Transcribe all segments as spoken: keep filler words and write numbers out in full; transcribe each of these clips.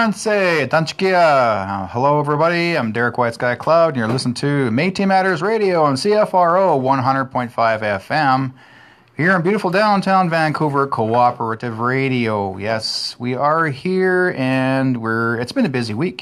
Tanse, Tanchikia. Hello, everybody. I'm Derrick Whiteskycloud, and you're listening to Metis Matters Radio on C F R O one hundred point five F M. Here in beautiful downtown Vancouver, Cooperative Radio. Yes, we are here, and we're. It's been a busy week.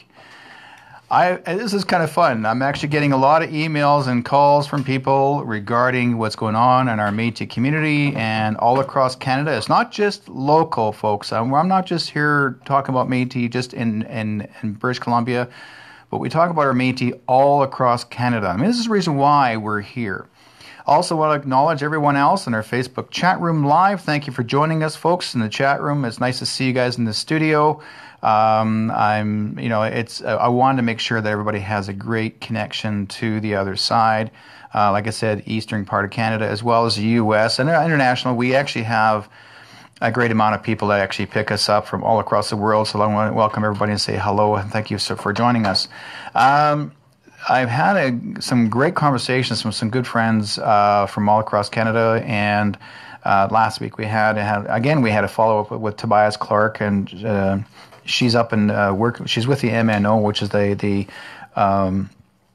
I this is kind of fun. I'm actually getting a lot of emails and calls from people regarding what's going on in our Metis community and all across Canada. It's not just local, folks. I'm, I'm not just here talking about Metis just in, in, in British Columbia, but we talk about our Metis all across Canada. I mean, this is the reason why we're here. Also want to acknowledge everyone else in our Facebook chat room live. Thank you for joining us, folks, in the chat room. It's nice to see you guys in the studio. Um, I'm, you know, it's. Uh, I wanted to make sure that everybody has a great connection to the other side. Uh, like I said, eastern part of Canada as well as the U S and international. We actually have a great amount of people that actually pick us up from all across the world. So I want to welcome everybody and say hello and thank you so for joining us. Um, I've had a, some great conversations with some good friends uh, from all across Canada, and uh, last week we had, had again we had a follow up with, with Tobias Clark, and uh, she's up in uh, work. She's with the M N O, which is the the um,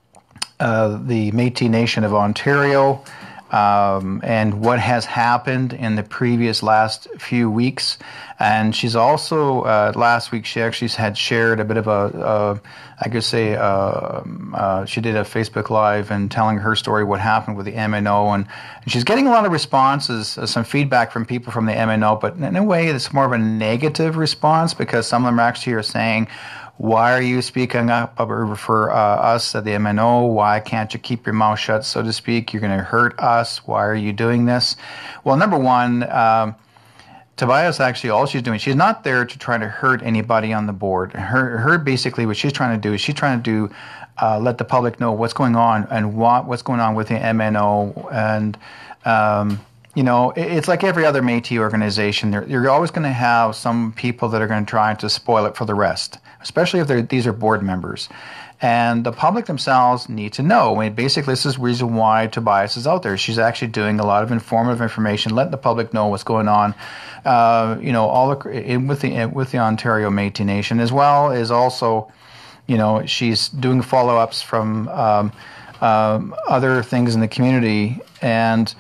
uh, the Metis Nation of Ontario, um, and what has happened in the previous last few weeks. And she's also uh, last week she actually had shared a bit of a, a I could say uh, uh, she did a Facebook Live and telling her story, what happened with the M N O, and, and she's getting a lot of responses, uh, some feedback from people from the M N O, but in a way it's more of a negative response because some of them actually are saying, why are you speaking up for uh, us at the M N O? Why can't you keep your mouth shut, so to speak? You're going to hurt us. Why are you doing this? Well, number one, um, Tobias actually, all she's doing, she's not there to try to hurt anybody on the board. Her, her basically what she's trying to do is she's trying to do, uh, let the public know what's going on and what what's going on with the M N O. And, um, you know, it, it's like every other Métis organization. They're, you're always going to have some people that are going to try to spoil it for the rest, especially if they're, these are board members. And the public themselves need to know. I mean, basically, this is the reason why Tobias is out there. She's actually doing a lot of informative information, letting the public know what's going on. Uh, you know, all the, in, with the with the Ontario Métis Nation, as well as also, you know, she's doing follow-ups from um, um, other things in the community, and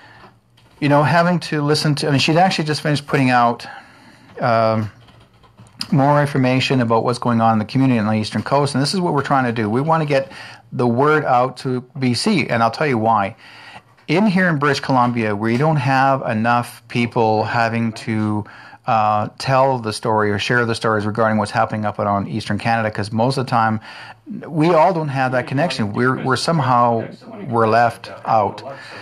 you know, having to listen to. I mean, she'd actually just finished putting out Um, more information about what's going on in the community on the Eastern Coast, and this is what we're trying to do. We want to get the word out to B C, and I'll tell you why. In here in British Columbia, we don't have enough people having to uh, tell the story or share the stories regarding what's happening up and on Eastern Canada, because most of the time, we all don't have that connection. We're we're somehow we're left out.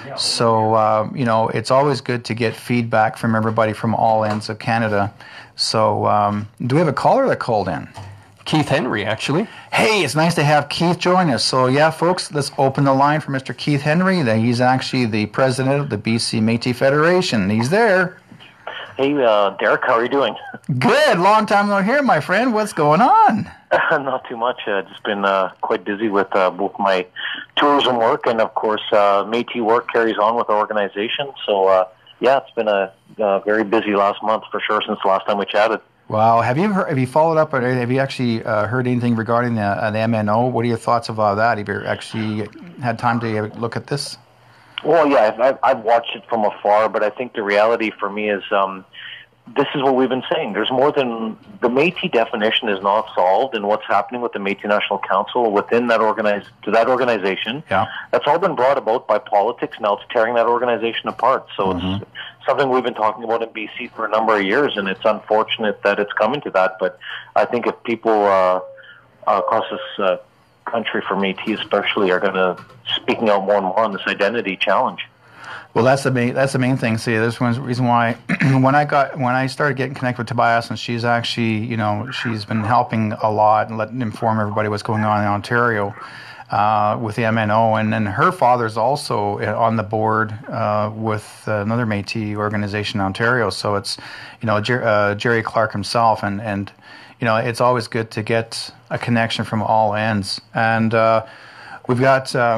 So uh, you know, it's always good to get feedback from everybody from all ends of Canada. So, um, do we have a caller that called in? Keith Henry, actually. Hey, it's nice to have Keith join us. So, yeah, folks, let's open the line for Mister Keith Henry. He's actually the president of the B C Métis Federation. He's there. Hey, uh, Derrick, how are you doing? Good. Long time no hear, my friend. What's going on? Not too much. Uh, just been uh, quite busy with uh, both my tourism work and, of course, uh, Métis work carries on with our organization. So, uh, yeah, it's been a uh, very busy last month for sure since the last time we chatted. Wow. Have you heard, have you followed up, or have you actually uh, heard anything regarding the, uh, the M N O? What are your thoughts about that? Have you actually had time to look at this? Well, yeah, I've, I've watched it from afar, but I think the reality for me is um, this is what we've been saying. There's more than the Métis definition is not solved, and what's happening with the Metis National Council within that organize to that organization. Yeah, that's all been brought about by politics. Now it's tearing that organization apart. So mm-hmm. it's something we've been talking about in B C for a number of years, and it's unfortunate that it's coming to that. But I think if people uh, across this uh, country, for Métis especially, are going to speaking out more and more on this identity challenge. Well, that's the main that's the main thing. See, this one's the reason why when I got when I started getting connected with Tobias, and she's actually, you know, she's been helping a lot and letting inform everybody what's going on in Ontario uh, with the M N O, and then her father's also on the board uh, with another Métis organization in Ontario. So it's, you know, Jer- uh, Jerry Clark himself, and and you know, it's always good to get a connection from all ends. And uh, we've got uh,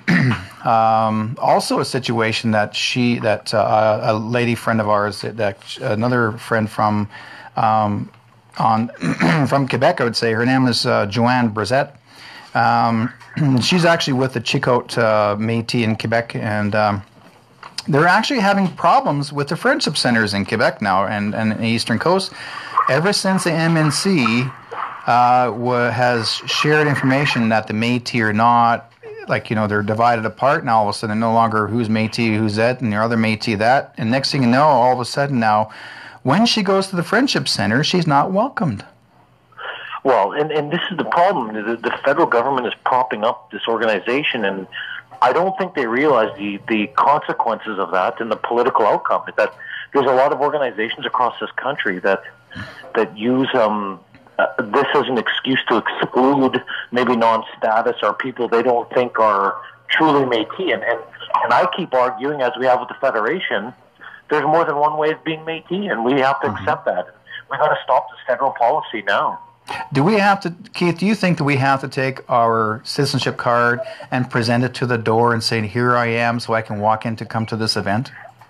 um, also a situation that she, that uh, a lady friend of ours, that another friend from um, on from Quebec, I would say. Her name is uh, Joanne Brissette. Um, she's actually with the Chicote uh, Métis in Quebec, and um, they're actually having problems with the friendship centers in Quebec now and, and the Eastern Coast. Ever since the M N C uh, wa- has shared information that the Métis are not, like, you know, they're divided apart now. All of a sudden, no longer who's Métis, who's that, and the other Métis that. And next thing you know, all of a sudden now, when she goes to the Friendship Center, she's not welcomed. Well, and, and this is the problem. The, the federal government is propping up this organization, and I don't think they realize the, the consequences of that and the political outcome. That there's a lot of organizations across this country that that use um, uh, this as an excuse to exclude maybe non-status or people they don't think are truly Métis. And, and, and I keep arguing, as we have with the Federation, there's more than one way of being Métis, and we have to mm-hmm. accept that. We've got to stop this federal policy now. Do we have to, Keith, do you think that we have to take our citizenship card and present it to the door and say, here I am, so I can walk in to come to this event?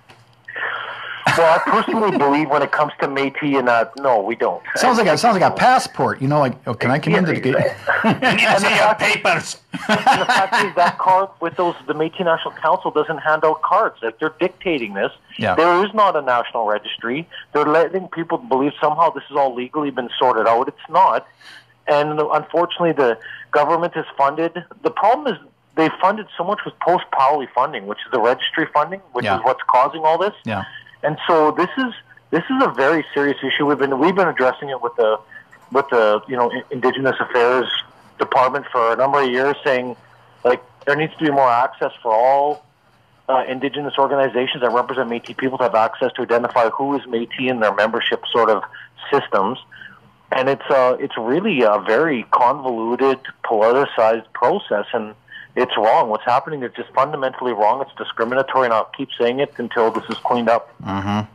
Well, I personally believe when it comes to Métis and that, no, we don't. Sounds like a, sounds like a passport, you know, like, oh, can I come yeah, into the gate? You need to see your papers. And the fact is that card with those, the Métis National Council doesn't hand out cards. Like, they're dictating this. Yeah. There is not a national registry. They're letting people believe somehow this has all legally been sorted out. It's not. And unfortunately, the government has funded. The problem is they funded so much with post-Powley funding, which is the registry funding, which yeah. is what's causing all this. Yeah. And so this is this is a very serious issue. We've been we've been addressing it with the with the you know Indigenous Affairs Department for a number of years, saying like there needs to be more access for all uh, Indigenous organizations that represent Métis people to have access to identify who is Métis in their membership sort of systems. And it's uh it's really a very convoluted, politicized process, and it's wrong. What's happening is just fundamentally wrong. It's discriminatory, and I'll keep saying it until this is cleaned up. Mm-hmm.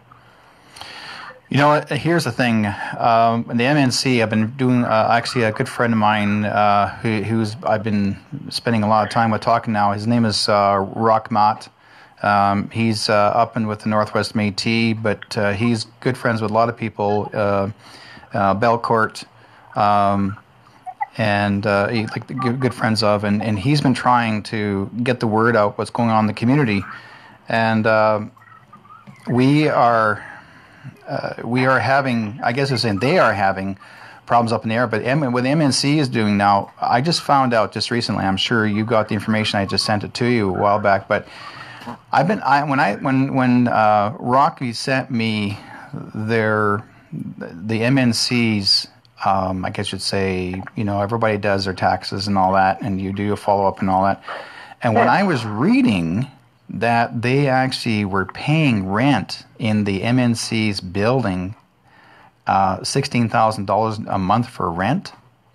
You know, here's the thing. Um, the M N C, I've been doing, uh, actually a good friend of mine uh, who, who's I've been spending a lot of time with talking now. His name is uh, Rock Mott. Um, he's uh, up and with the Northwest Métis, but uh, he's good friends with a lot of people, uh, uh, Belcourt, um and uh, he, like the good, good friends of, and, and he's been trying to get the word out what's going on in the community, and uh, we are uh, we are having, I guess I'm saying they are having problems up in the air. But M- what the M N C is doing now, I just found out just recently. I'm sure you got the information. I just sent it to you a while back, but I've been I when I when when uh, Rocky sent me their the M N C's. Um, I guess you'd say, you know, everybody does their taxes and all that, and you do a follow-up and all that. And when I was reading that they actually were paying rent in the M N C's building, uh, sixteen thousand dollars a month for rent,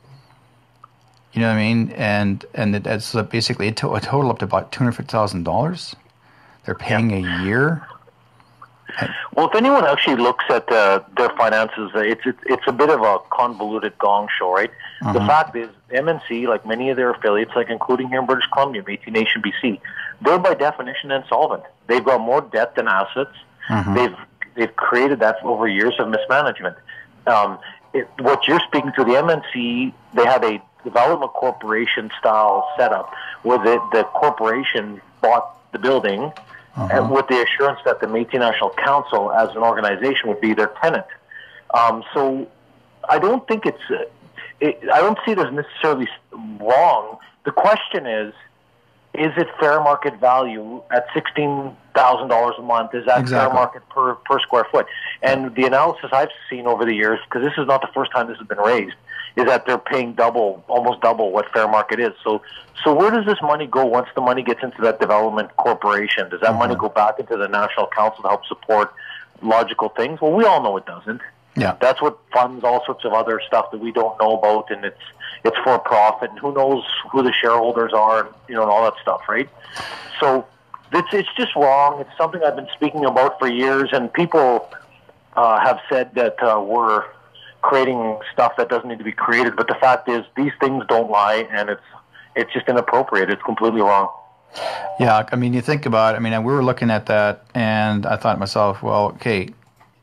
you know what I mean? And and that's basically a, to- a total up to about two hundred fifty thousand dollars they're paying yeah. a year. Well, if anyone actually looks at uh, their finances, uh, it's, it's it's a bit of a convoluted gong show, right? Uh-huh. The fact is, M N C, like many of their affiliates, like including here in British Columbia, Metis Nation B C, they're by definition insolvent. They've got more debt than assets. Uh-huh. They've they've created that over years of mismanagement. Um, it, what you're speaking to, the M N C, they have a development corporation style setup where the, the corporation bought the building. Uh-huh. And with the assurance that the Metis National Council, as an organization, would be their tenant. Um, so I don't think it's, uh, it, I don't see it as necessarily wrong. The question is, is it fair market value at sixteen thousand dollars a month? Is that exactly. fair market per, per square foot? And the analysis I've seen over the years, because this is not the first time this has been raised, is that they're paying double, almost double what fair market is. So so where does this money go once the money gets into that development corporation? Does that mm-hmm. money go back into the National Council to help support logical things? Well, we all know it doesn't. Yeah. That's what funds all sorts of other stuff that we don't know about, and it's it's for profit, and who knows who the shareholders are, and, you know, and all that stuff, right? So it's it's just wrong. It's something I've been speaking about for years, and people uh, have said that uh, we're creating stuff that doesn't need to be created. But the fact is, these things don't lie, and it's it's just inappropriate. It's completely wrong. Yeah, I mean, you think about it. I mean, we were looking at that, and I thought to myself, well, okay,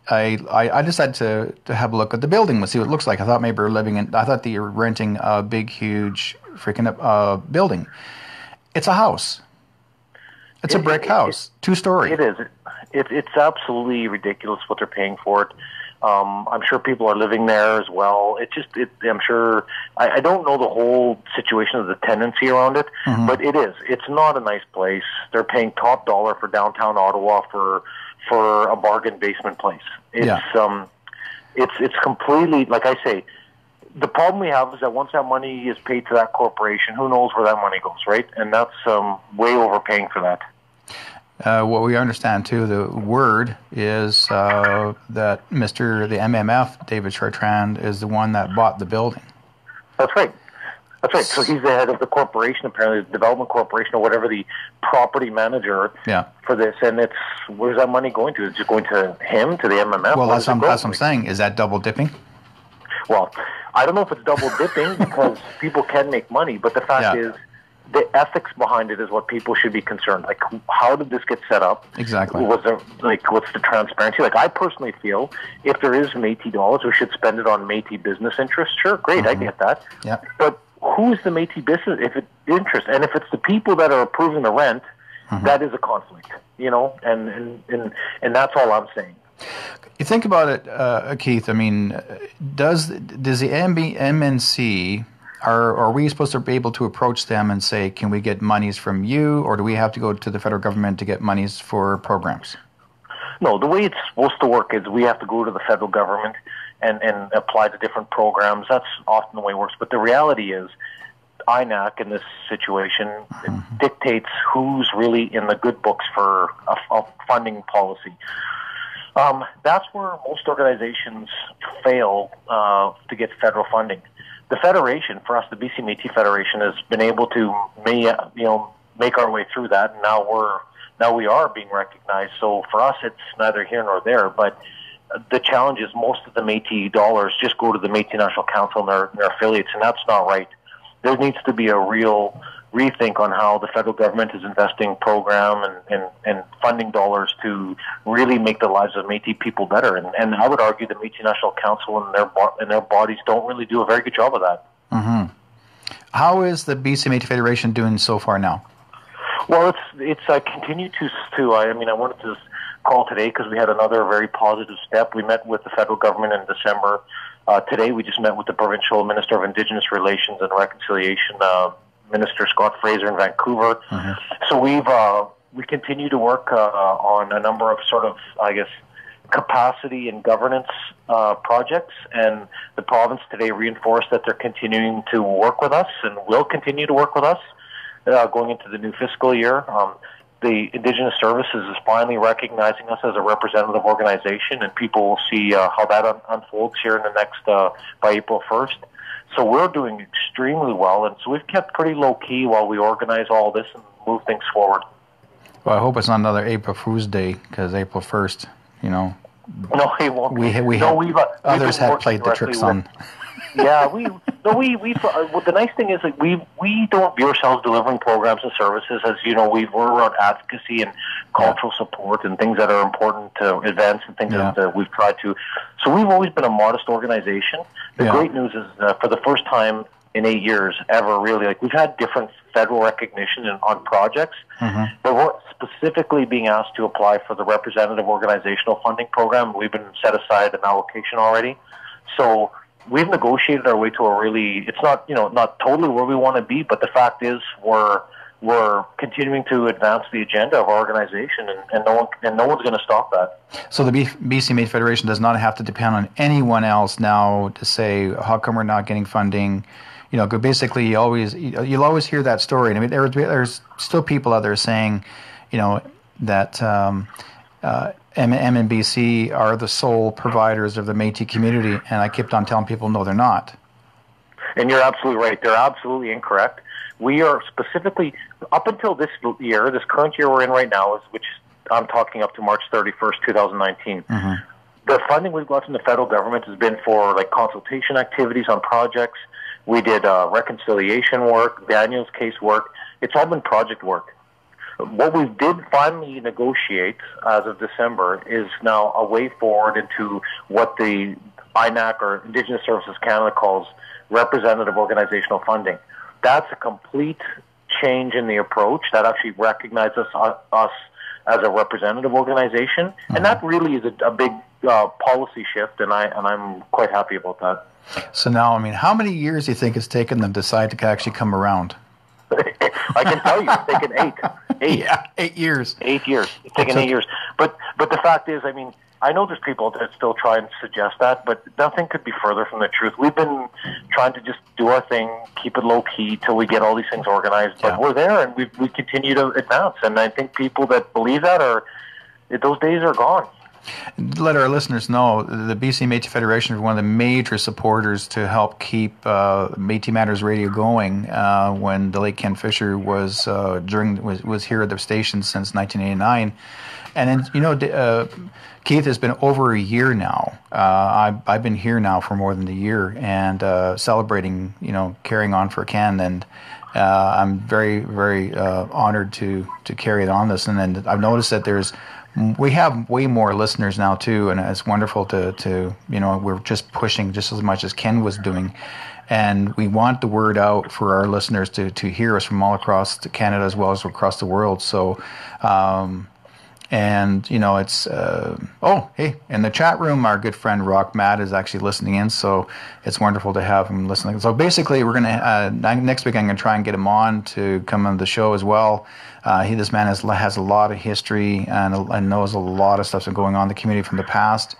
I, I, I decided to, to have a look at the building and see what it looks like. I thought maybe we were living in, I thought that you were renting a big, huge freaking uh, building. It's a house. It's it, a brick it, house, it, two-story. It is. It, it's absolutely ridiculous what they're paying for it. Um, I'm sure people are living there as well. It just, it, I'm sure, I, I don't know the whole situation of the tenancy around it, mm-hmm. but it is. It's not a nice place. They're paying top dollar for downtown Ottawa for for a bargain basement place. It's yeah. um, it's it's completely, like I say, the problem we have is that once that money is paid to that corporation, who knows where that money goes, right? And that's um, way overpaying for that. Uh, what we understand, too, the word is uh, that Mister the M M F, David Chartrand, is the one that bought the building. That's right. That's right. So he's the head of the corporation, apparently, the development corporation, or whatever, the property manager yeah. for this. And it's, where's that money going to? Is it going to him, to the M M F? Well, that's, that's what I'm saying. Is that double dipping? Well, I don't know if it's double dipping because people can make money, but the fact yeah. is, the ethics behind it is what people should be concerned. Like, how did this get set up? Exactly. Was there, like, what's the transparency? Like, I personally feel if there is Métis dollars, we should spend it on Métis business interests. Sure, great, mm-hmm. I get that. Yeah. But who's the Métis business if it interest? And if it's the people that are approving the rent, mm-hmm. that is a conflict, you know. And and and, and that's all I'm saying. You think about it, uh, Keith. I mean, does does the M N C Are, are we supposed to be able to approach them and say, can we get monies from you, or do we have to go to the federal government to get monies for programs? No, the way it's supposed to work is we have to go to the federal government and, and apply to different programs. That's often the way it works. But the reality is I N A C in this situation mm-hmm. dictates who's really in the good books for a, a funding policy. Um, that's where most organizations fail uh, to get federal funding. The Federation, for us, the B C Métis Federation, has been able to, may, you know, make our way through that, and now we're now we are being recognized. So for us, it's neither here nor there. But the challenge is most of the Métis dollars just go to the Metis National Council and their, their affiliates, and that's not right. There needs to be a real rethink on how the federal government is investing program and, and, and funding dollars to really make the lives of Métis people better. And, and I would argue the Metis National Council and their and their bodies don't really do a very good job of that. Mm-hmm. How is the B C Métis Federation doing so far now? Well, it's it's I continue to to I mean I wanted to call today because we had another very positive step. We met with the federal government in December. Uh, today we just met with the provincial Minister of Indigenous Relations and Reconciliation, uh, Minister Scott Fraser in Vancouver. Mm-hmm. So we've uh, we continue to work uh, on a number of sort of, I guess, capacity and governance uh, projects, and the province today reinforced that they're continuing to work with us and will continue to work with us uh, going into the new fiscal year. Um, the Indigenous Services is finally recognizing us as a representative organization, and people will see uh, how that un- unfolds here in the next, uh, by April first. So we're doing extremely well, and so we've kept pretty low-key while we organize all this and move things forward. Well, I hope it's not another April Fool's Day, because April first, you know... No, it won't. We, we no, have, we've, uh, others have played the tricks on... yeah, we... No, we... we uh, well, the nice thing is that we we don't view ourselves delivering programs and services. As you know, we, we're around advocacy and cultural yeah. support and things that are important to events and things yeah. that uh, we've tried to... So we've always been a modest organization. The yeah. great news is uh, for the first time in eight years ever, really, like we've had different federal recognition in, on projects, mm-hmm. but we're specifically being asked to apply for the representative organizational funding program. We've been set aside an allocation already. So we've negotiated our way to a really, it's not, you know, not totally where we want to be, but the fact is we're we're continuing to advance the agenda of our organization, and, and no one and no one's going to stop that. So the B C Métis Federation does not have to depend on anyone else now to say, how come we're not getting funding? You know, basically, you always you'll always hear that story. And I mean, there, there's still people out there saying, you know, that um, uh, M N B C are the sole providers of the Métis community, and I kept on telling people, no, they're not. And you're absolutely right. They're absolutely incorrect. We are specifically, up until this year, this current year we're in right now, is which I'm talking up to March thirty-first, twenty nineteen. Mm-hmm. The funding we've got from the federal government has been for like consultation activities on projects. We did uh, reconciliation work, Daniel's case work. It's all been project work. what we did finally negotiate as of December is now a way forward into what the I N A C, or Indigenous Services Canada, calls representative organizational funding. That's a complete change in the approach that actually recognizes us, us as a representative organization, mm-hmm. and that really is a, a big uh, policy shift, and I and I'm quite happy about that. So now, I mean, how many years do you think it's taken them to decide to actually come around? I can tell you, it's taken eight. Eight. Yeah, eight years. Eight years. It's taken eight years. But but the fact is, I mean, I know there's people that still try and suggest that, but nothing could be further from the truth. We've been trying to just do our thing, keep it low key till we get all these things organized. But yeah. we're there, and we we continue to advance. And I think people that believe that are those days are gone. Let our listeners know, the B C Metis Federation is one of the major supporters to help keep uh, Metis Matters Radio going. Uh, when the late Ken Fisher was uh, during was, was here at the station since nineteen eighty-nine, and then, you know, uh, Keith, has been over a year now. Uh, I've I've been here now for more than a year, and uh, celebrating, you know, carrying on for Ken, and uh, I'm very very uh, honored to to carry it on this, and then I've noticed that there's. We have way more listeners now too, and it's wonderful to, to you know, we're just pushing just as much as Ken was doing, and we want the word out for our listeners to, to hear us from all across Canada as well as across the world. So, um, and you know, it's uh, oh hey, in the chat room, our good friend Rock Matt is actually listening in, so it's wonderful to have him listening. So basically, we're gonna uh, next week I'm gonna try and get him on to come on the show as well. Uh, he, this man has has a lot of history and, and knows a lot of stuff that's going on in the community from the past,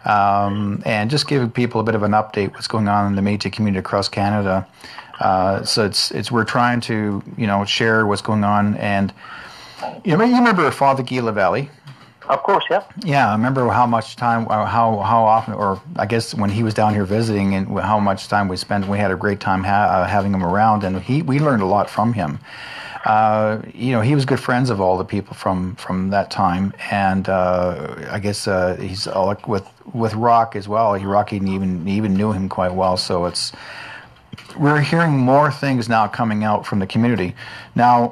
um, and just give people a bit of an update what's going on in the Métis community across Canada. Uh, so it's it's we're trying to you know share what's going on, and you know, you remember Father Guy Lavalley? Of course, yeah. Yeah, I remember how much time, how how often, or I guess when he was down here visiting, and how much time we spent. We had a great time ha- uh, having him around, and he we learned a lot from him. Uh, you know, he was good friends of all the people from, from that time, and uh, I guess uh, he's uh, like with with Rock as well. He Rock even even knew him quite well. So it's we're hearing more things now coming out from the community. Now,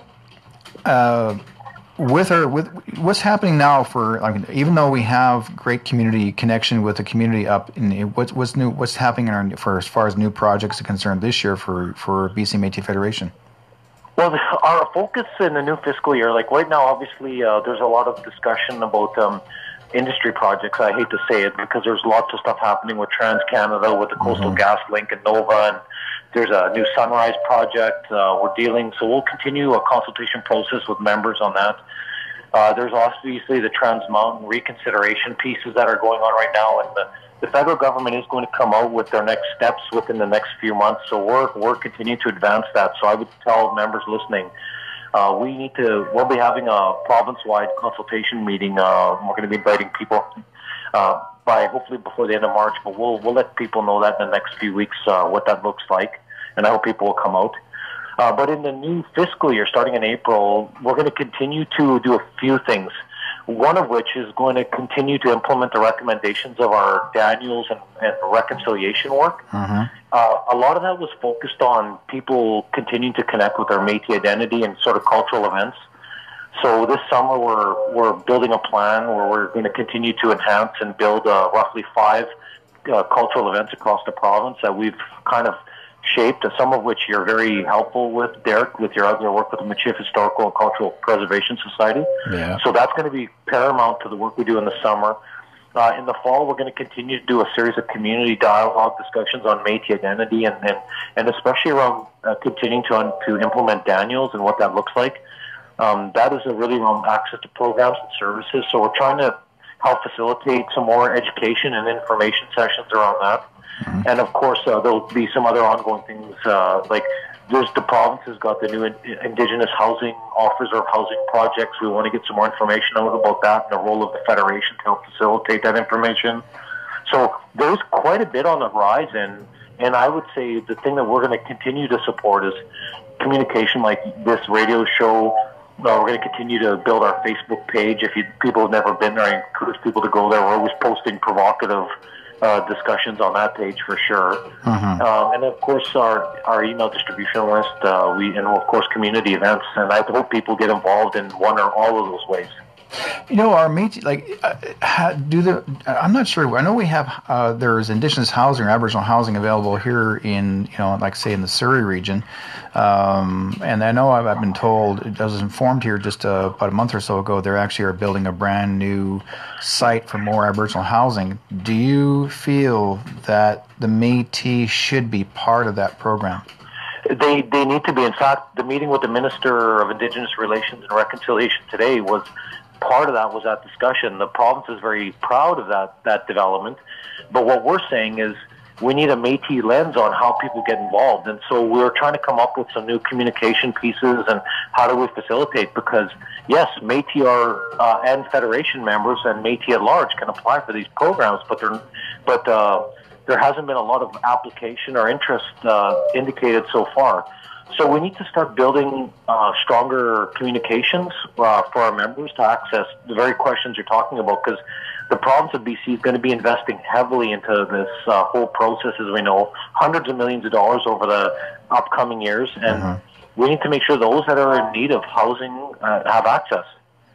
uh, with our with what's happening now for I mean, even though we have great community connection with the community up in what's what's new what's happening in our, for as far as new projects are concerned this year for for B C Métis Federation. Well, our focus in the new fiscal year, like right now, obviously, uh, there's a lot of discussion about um, industry projects. I hate to say it because there's lots of stuff happening with TransCanada, with the Coastal mm-hmm. Gas Link and Nova, and there's a new Sunrise project uh, we're dealing. So we'll continue a consultation process with members on that. Uh, there's obviously the Trans Mountain reconsideration pieces that are going on right now, and the The federal government is going to come out with their next steps within the next few months, so we're we're continuing to advance that. So I would tell members listening, uh, we need to. We'll be having a province-wide consultation meeting. Uh, we're going to be inviting people uh, by hopefully before the end of March, but we'll we'll let people know that in the next few weeks uh, what that looks like, and I hope people will come out. Uh, but in the new fiscal year, starting in April, we're going to continue to do a few things. One of which is going to continue to implement the recommendations of our Daniels and, and reconciliation work. Mm-hmm. Uh, a lot of that was focused on people continuing to connect with their Métis identity and sort of cultural events. So this summer we're we're building a plan where we're going to continue to enhance and build uh, roughly five uh, cultural events across the province that we've kind of shaped, some of which you're very helpful with, Derrick, with your other work with the Michif Historical and Cultural Preservation Society. Yeah. So that's going to be paramount to the work we do in the summer. Uh, in the fall, we're going to continue to do a series of community dialogue discussions on Métis identity, and and, and especially around uh, continuing to un, to implement Daniels and what that looks like. Um, that is a really around access to programs and services. So we're trying to help facilitate some more education and information sessions around that. Mm-hmm. And of course, uh, there'll be some other ongoing things, uh, like there's the province has got the new in, Indigenous housing offers or housing projects. We want to get some more information out about that and the role of the Federation to help facilitate that information. So there's quite a bit on the horizon, and I would say the thing that we're going to continue to support is communication like this radio show. Uh, we're going to continue to build our Facebook page. If you, people have never been there, I encourage people to go there. We're always posting provocative uh, discussions on that page for sure. Mm-hmm. Um, and of course, our, our email distribution list, uh, we and of course community events. And I hope people get involved in one or all of those ways. You know, our Métis, like, uh, do the, I'm not sure, I know we have, uh, there's Indigenous housing or Aboriginal housing available here in, you know, like say in the Surrey region. Um, and I know I've, I've been told, I was informed here just uh, about a month or so ago, they actually are building a brand new site for more Aboriginal housing. Do you feel that the Métis should be part of that program? They they need to be. In fact, the meeting with the Minister of Indigenous Relations and Reconciliation today was, part of that was that discussion. The province is very proud of that, that development. But what we're saying is we need a Métis lens on how people get involved. And so we're trying to come up with some new communication pieces and how do we facilitate, because yes, Métis are, uh, and Federation members and Métis at large can apply for these programs, but they're, but, uh, there hasn't been a lot of application or interest, uh, indicated so far. So we need to start building uh, stronger communications uh, for our members to access the very questions you're talking about, because the province of B C is going to be investing heavily into this uh, whole process, as we know, hundreds of millions of dollars over the upcoming years, and mm-hmm. we need to make sure those that are in need of housing uh, have access.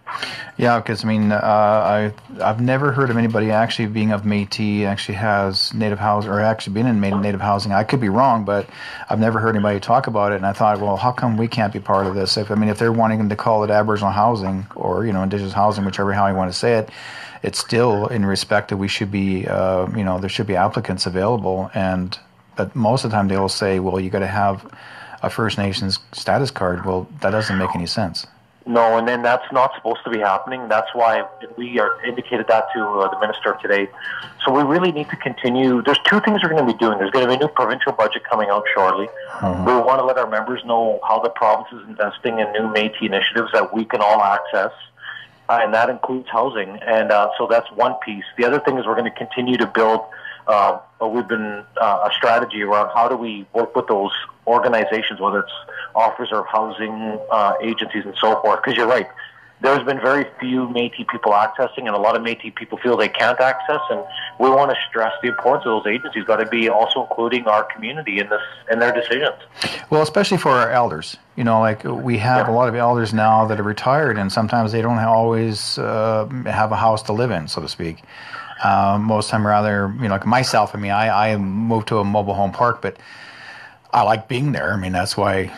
Yeah, because I mean, uh, I I've never heard of anybody actually being of Métis actually has native housing or actually been in native housing. I could be wrong, but I've never heard anybody talk about it. And I thought, well, how come we can't be part of this? If I mean, if they're wanting to call it Aboriginal housing or you know Indigenous housing, whichever how you want to say it, it's still in respect that we should be, uh, you know, there should be applicants available. And but most of the time they will say, well, you got to have a First Nations status card. Well, that doesn't make any sense. No, and then that's not supposed to be happening. That's why we are indicated that to uh, the minister today. So we really need to continue. There's two things we're going to be doing. There's going to be a new provincial budget coming out shortly. Mm-hmm. We want to let our members know how the province is investing in new Métis initiatives that we can all access, uh, and that includes housing. And uh, so that's one piece. The other thing is we're going to continue to build. Uh, we've been uh, a strategy around how do we work with those organizations, whether it's offers of housing uh, agencies and so forth. Because you're right, there's been very few Métis people accessing, and a lot of Métis people feel they can't access. And we want to stress the importance of those agencies. Got to be also including our community in this in their decisions. Well, especially for our elders. You know, like we have yeah. a lot of elders now that are retired, and sometimes they don't always uh, have a house to live in, so to speak. Um, most of the time, rather, you know, like myself, I mean, I, I moved to a mobile home park, but I like being there. I mean, that's why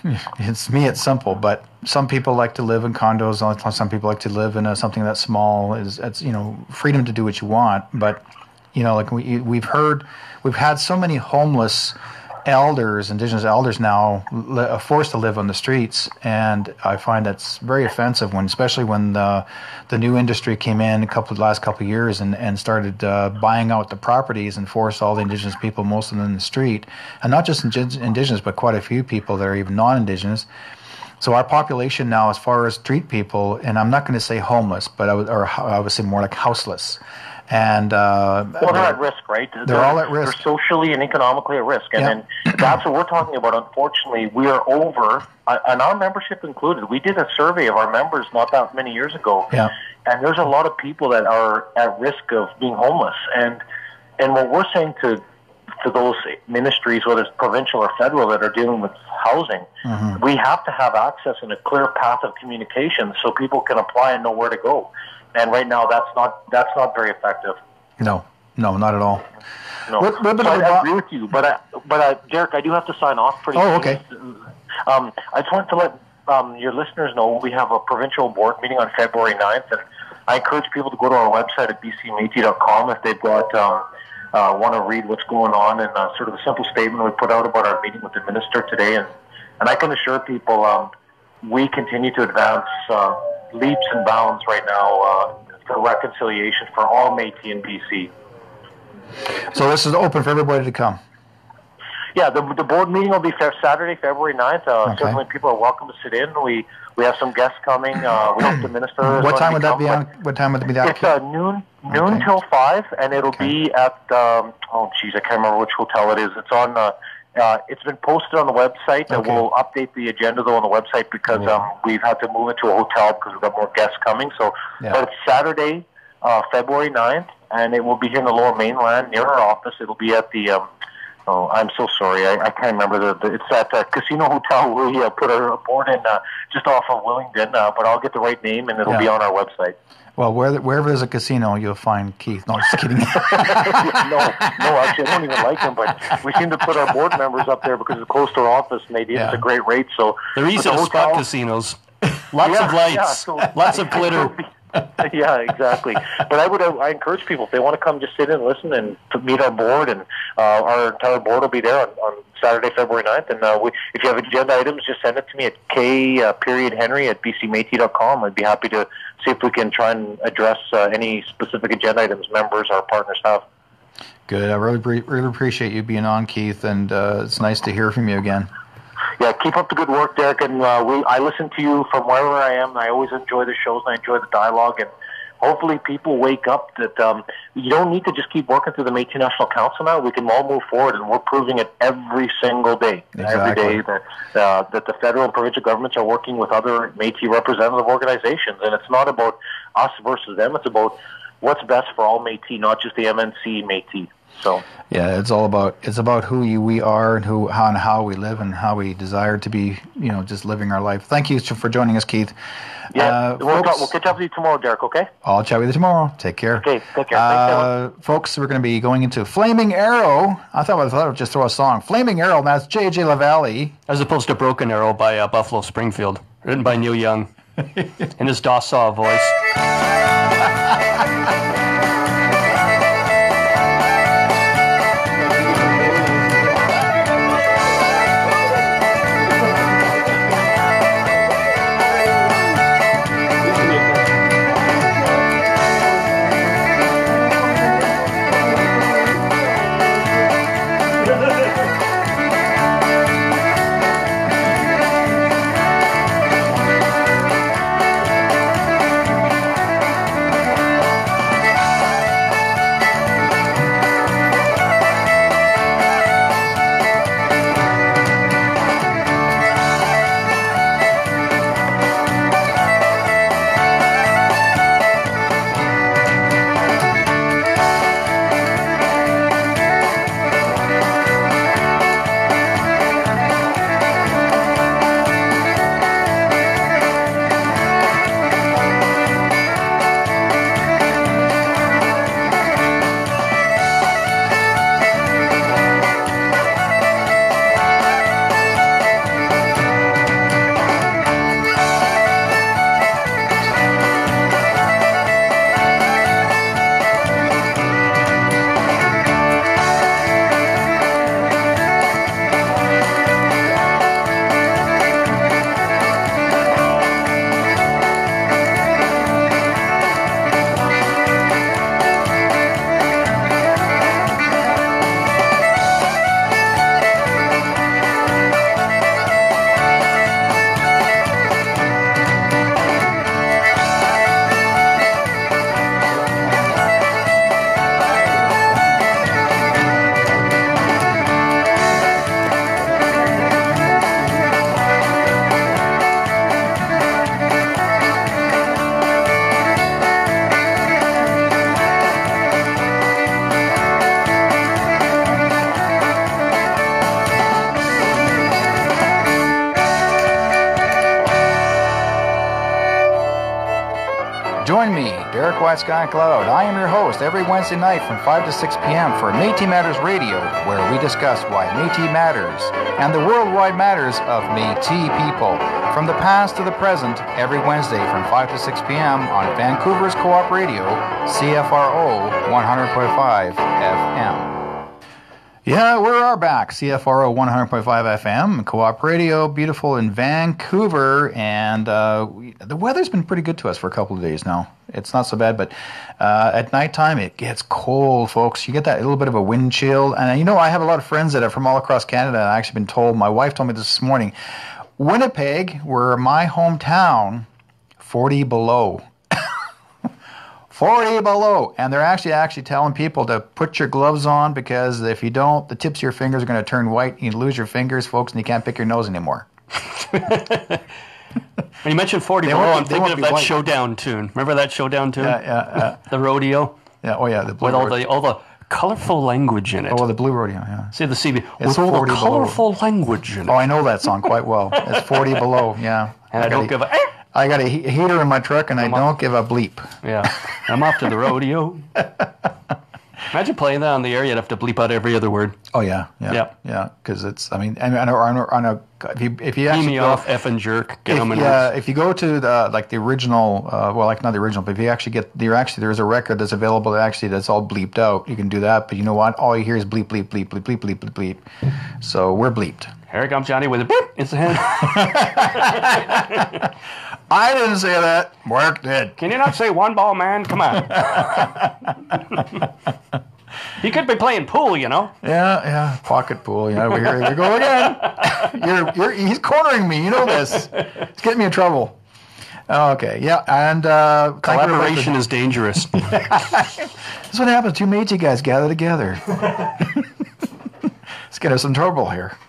it's me, it's simple. But some people like to live in condos. Some people like to live in a, something that's small. Is it's, you know, freedom to do what you want. But, you know, like we, we've heard, we've had so many homeless elders, Indigenous elders now li- forced to live on the streets, and I find that's very offensive. When, especially when the the new industry came in a couple last couple of years and and started uh, buying out the properties and forced all the Indigenous people, most of them in the street, and not just Indigenous, but quite a few people that are even non-Indigenous. So our population now, as far as street people, and I'm not going to say homeless, but I would, or I would say more like houseless. And uh, well, they're at risk, right? They're, they're all at risk. They're socially and economically at risk, and yep. then that's what we're talking about. Unfortunately, we are over, uh, and our membership included. We did a survey of our members not that many years ago, yeah. and there's a lot of people that are at risk of being homeless. And and what we're saying to to those ministries, whether it's provincial or federal, that are dealing with housing, mm-hmm. we have to have access and a clear path of communication so people can apply and know where to go. And right now, that's not that's not very effective. No, no, not at all. No, what, what so I, I agree with you, but I, but I, Derrick, I do have to sign off pretty soon. Oh, okay. Um, I just wanted to let um, your listeners know we have a provincial board meeting on February ninth, and I encourage people to go to our website at b c métis dot com if they've got um, uh, want to read what's going on and uh, sort of a simple statement we put out about our meeting with the minister today. And and I can assure people um, we continue to advance Uh, leaps and bounds right now uh, for reconciliation for all Métis in B C. So this is open for everybody to come? Yeah, the the board meeting will be Saturday, February ninth. Uh, okay. Certainly people are welcome to sit in. We we have some guests coming. Uh, we hope the minister... What time would that be on? What time would it be that? It's uh, noon noon okay. till five, and it'll okay. be at, um, oh, geez, I can't remember which hotel it is. It's on... Uh, Uh, it's been posted on the website, and okay. we'll update the agenda, though, on the website because yeah. um, we've had to move it to a hotel because we've got more guests coming. So, yeah. But it's Saturday, uh, February ninth and it will be here in the Lower Mainland near our office. It'll be at the, um, oh, I'm so sorry, I, I can't remember, the, the it's at uh, Casino Hotel where we uh, put our board in uh, just off of Willingdon, uh, but I'll get the right name and it'll yeah. be on our website. Well, where, wherever there's a casino, you'll find Keith. No, just kidding. no, no, actually, I don't even like him, but we seem to put our board members up there because it's close to our office, and they give us a great rate. So they're easy to spot casinos. Lots yeah, of lights, yeah, so, lots of glitter. Yeah, exactly. But I would, I encourage people, if they want to come just sit in and listen and to meet our board, and uh, our entire board will be there on, on Saturday, February ninth. And uh, we, if you have agenda items, just send it to me at k uh, period henry at b c metis dot com. I'd be happy to see if we can try and address uh, any specific agenda items members or partners have. Good. I really, really appreciate you being on, Keith, and uh, it's nice to hear from you again. Yeah, keep up the good work, Derek. And uh, we, I listen to you from wherever I am. And I always enjoy the shows, and I enjoy the dialogue. And hopefully people wake up that um, you don't need to just keep working through the Metis National Council now. We can all move forward, and we're proving it every single day. Exactly. Every day that, uh, that the federal and provincial governments are working with other Metis representative organizations. And it's not about us versus them. It's about what's best for all Metis, not just the M N C Metis. So yeah, it's all about it's about who you, we are and who how and how we live and how we desire to be, you know, just living our life. Thank you for joining us, Keith. Yeah, uh, we'll, folks, talk, we'll catch up with you tomorrow, Derek. Okay. I'll chat with you tomorrow. Take care. Okay, take care. Uh, Thanks, folks, we're going to be going into Flaming Arrow. I thought I thought I'd just throw a song. Flaming Arrow. That's J J LaValle, as opposed to Broken Arrow by uh, Buffalo Springfield, written by Neil Young in his Dawsaw voice. Join me, Derrick Whiteskycloud. I am your host every Wednesday night from five to six p.m. for Metis Matters Radio, where we discuss why Metis matters and the worldwide matters of Metis people. From the past to the present, every Wednesday from five to six p.m. on Vancouver's Co-op Radio, C F R O one hundred point five F M. Yeah, we are back. C F R O one hundred point five F M, Co-op Radio, beautiful in Vancouver, and uh, we, the weather's been pretty good to us for a couple of days now. It's not so bad, but uh, at nighttime it gets cold, folks. You get that little bit of a wind chill, and you know, I have a lot of friends that are from all across Canada. I've actually been told, my wife told me this morning, Winnipeg, where my hometown, forty below. forty below, and they're actually actually telling people to put your gloves on, because if you don't, the tips of your fingers are going to turn white, and you lose your fingers, folks, and you can't pick your nose anymore. When you mentioned forty they below, be, I'm thinking of that white. Showdown tune. Remember that Showdown tune? Yeah, yeah, yeah. The rodeo. Yeah. Oh, yeah. The blue with all rodeo. the all the colorful language in it. Oh, the blue rodeo. Yeah. See the C B It's with all the forty below. colorful language in it. Oh, I know that song quite well. It's forty below. Yeah. and I, I don't gotta, give a. Eh. I got a he- heater in my truck, and I'm I up. don't give a bleep. Yeah, I'm off to the rodeo. Imagine playing that on the air. You'd have to bleep out every other word. Oh yeah, yeah, Yeah. yeah. Because it's, I mean, and on a, on a, on a if you if you Pee actually me go, off, effing jerk. Get if, them in yeah, words. if you go to the like the original, uh, well, like not the original, but if you actually get, there actually there's a record that's available that actually that's all bleeped out. You can do that, but you know what? All you hear is bleep, bleep, bleep, bleep, bleep, bleep, bleep, bleep. So we're bleeped. Here comes Johnny with a beep in his hand. I didn't say that. Mark did. Can you not say one ball, man? Come on. He could be playing pool, you know. Yeah, yeah. Pocket pool. Yeah, we here we go again. you're, you're, he's cornering me. You know this. It's getting me in trouble. Okay, yeah, and uh, Collaboration is dangerous. That's what happens. Two matey guys gather together. Let's get us in trouble here.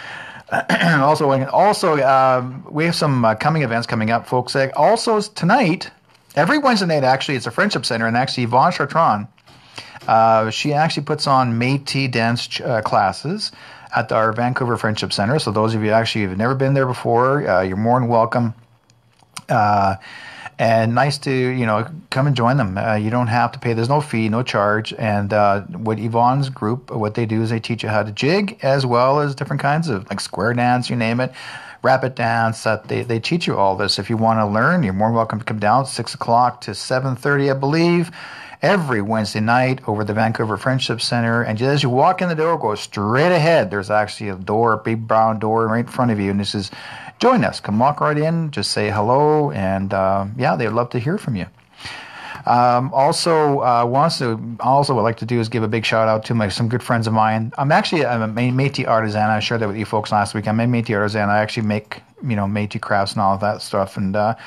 also, also, um, we have some uh, coming events coming up, folks. Uh, Also, tonight, every Wednesday night, actually, it's a Friendship Center, and actually, Yvonne Chartrand, uh, she actually puts on Métis dance uh, classes at our Vancouver Friendship Center. So those of you actually who've never been there before, uh, you're more than welcome. Uh, and nice to, you know, come and join them. Uh, you don't have to pay. There's no fee, no charge. And uh, what Yvonne's group, what they do is they teach you how to jig as well as different kinds of, like square dance, you name it, rapid dance. That they, they teach you all this. If you want to learn, you're more than welcome to come down six o'clock to seven thirty, I believe, every Wednesday night over the Vancouver Friendship Center. And as you walk in the door, go straight ahead. There's actually a door, a big brown door right in front of you. And this is, join us. Come walk right in. Just say hello. And uh, yeah, they'd love to hear from you. Um, also, uh, wants to also would like to do is give a big shout out to my some good friends of mine. I'm actually I'm a Métis artisan. I shared that with you folks last week. I'm a Métis artisan. I actually make you know Métis crafts and all of that stuff. And uh,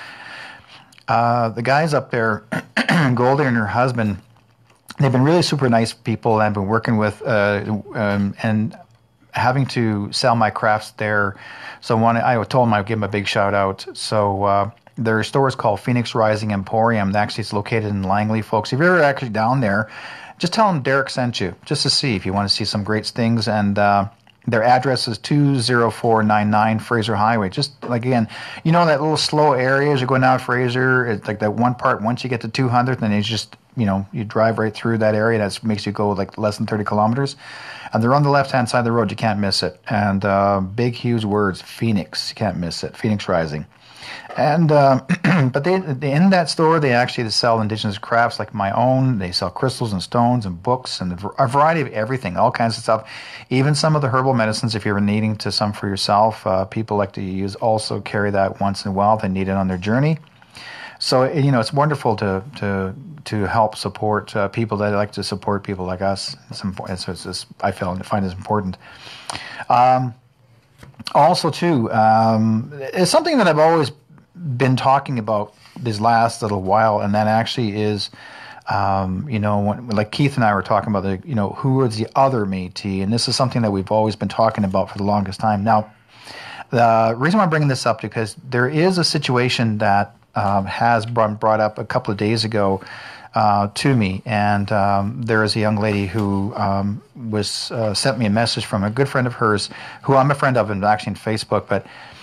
uh, the guys up there, Goldie and her husband, they've been really super nice people. I've been working with uh, um, and having to sell my crafts there. So one, I told them I'd give them a big shout out. So uh, their store is called Phoenix Rising Emporium. Actually, it's located in Langley, folks. If you're ever actually down there, just tell them Derrick sent you, just to see if you want to see some great things. And uh, their address is two oh four nine nine Fraser Highway. Just like, again, you know that little slow area as you're going down Fraser, it's like that one part, once you get to two hundredth, and it's just, you know, you drive right through that area. That makes you go like less than thirty kilometers. And they're on the left-hand side of the road. You can't miss it. And uh, big, huge words, Phoenix. You can't miss it. Phoenix Rising. And uh, but they, they in that store, they actually sell Indigenous crafts like my own. They sell crystals and stones and books and a variety of everything, all kinds of stuff. Even some of the herbal medicines, if you're needing to some for yourself, uh, people like to use also carry that once in a while. They need it on their journey. So, you know, it's wonderful to to to help support uh, people that like to support people like us. It's important. So it's just, I feel find it important. Um, also, too, um, it's something that I've always been talking about this last little while, and that actually is, um, you know, when, like Keith and I were talking about the, you know, who is the other Métis, and this is something that we've always been talking about for the longest time. Now, the reason why I'm bringing this up because there is a situation that um, has been brought up a couple of days ago uh, to me, and um, there is a young lady who um, was uh, sent me a message from a good friend of hers, who I'm a friend of, and actually on Facebook, but.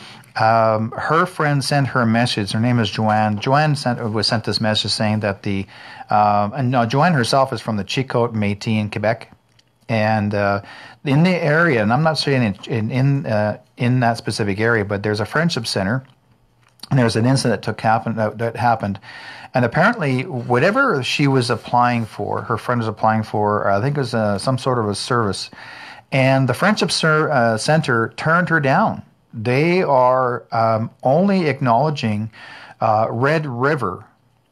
Um, her friend sent her a message. Her name is Joanne. Joanne sent, was sent this message saying that the, um, and no, Joanne herself is from the Chicote Métis in Quebec, and uh, in the area, and I'm not saying in in in, uh, in that specific area, but there's a friendship center, and there's an incident that took happen that, that happened, and apparently whatever she was applying for, her friend was applying for, I think it was uh, some sort of a service, and the friendship ser- uh, center turned her down. They are um, only acknowledging uh, Red River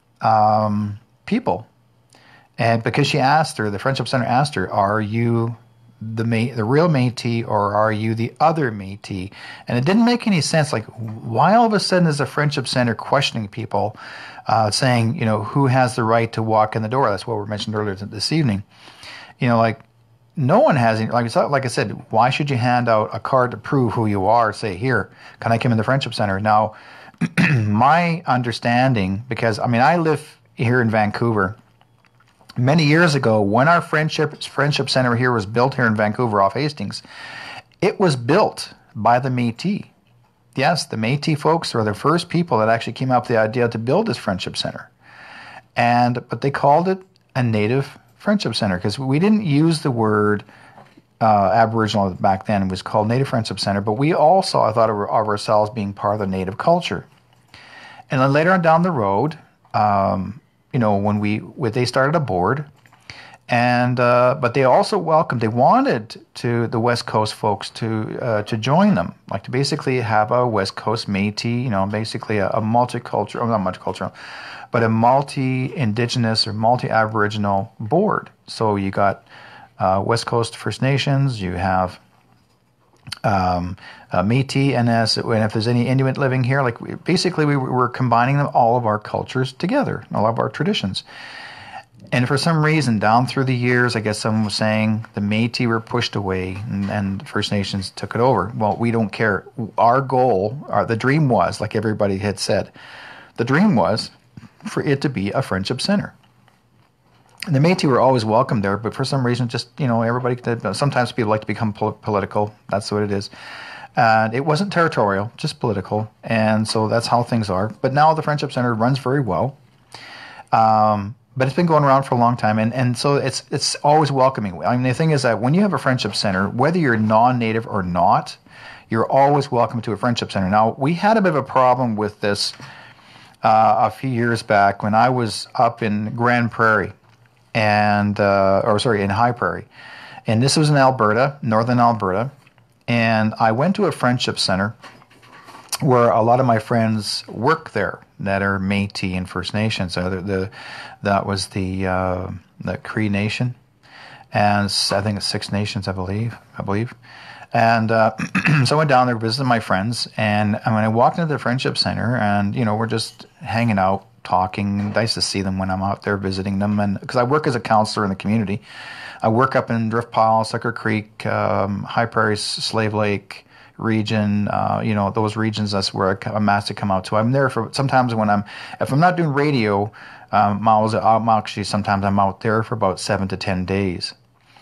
um, people, and because she asked her, the Friendship Center asked her, "Are you the Ma- the real Métis, or are you the other Métis?" And it didn't make any sense. Like, why all of a sudden is the Friendship Center questioning people, uh, saying, you know, who has the right to walk in the door? That's what we mentioned earlier this evening. You know, like. No one has any, like, like I said, why should you hand out a card to prove who you are? Say, here, can I come in the Friendship Center? Now, my understanding, because, I mean, I live here in Vancouver, many years ago, when our friendship friendship center here was built here in Vancouver off Hastings, it was built by the Métis. Yes, the Métis folks were the first people that actually came up with the idea to build this friendship center. And but they called it a Native Friendship Center because we didn't use the word uh, Aboriginal back then. It was called Native Friendship Center, but we also I thought of, of ourselves being part of the Native culture. And then later on down the road, um, you know, when we when they started a board, and uh, but they also welcomed, they wanted to the West Coast folks to uh, to join them, like to basically have a West Coast Métis, you know, basically a, a multicultural, not multicultural, but a multi-Indigenous or multi-Aboriginal board. So you got uh, West Coast First Nations, you have um, uh, Métis, and as and if there's any Inuit living here, like we, basically we were combining them, all of our cultures together, all of our traditions. And for some reason, down through the years, I guess someone was saying the Métis were pushed away and, and First Nations took it over. Well, we don't care. Our goal, our, the dream was, like everybody had said, the dream was for it to be a friendship center. And the Métis were always welcome there, but for some reason, just, you know, everybody, sometimes people like to become pol- political. That's what it is. And it wasn't territorial, just political. And so that's how things are. But now the Friendship Center runs very well. Um, but it's been going around for a long time. And, and so it's it's always welcoming. I mean, the thing is that when you have a Friendship Center, whether you're non-native or not, you're always welcome to a Friendship Center. Now, we had a bit of a problem with this uh, a few years back when I was up in Grand Prairie. and uh, or sorry, in High Prairie. And this was in Alberta, northern Alberta. And I went to a friendship center where a lot of my friends work there that are Métis and First Nations. So the, the that was the uh, the Cree Nation, and I think it's Six Nations, I believe. I believe. And uh, so I went down there, visited my friends, and when I walked into the friendship center, and you know, we're just hanging out, talking. Nice to see them when I'm out there visiting them, and because I work as a counselor in the community, I work up in Drift Pile, Sucker Creek, um, High Prairie, Slave Lake region. Uh, you know, those regions. That's where I'm asked to come out to. I'm there for sometimes when I'm if I'm not doing radio, um, I was, I'm actually sometimes I'm out there for about seven to ten days,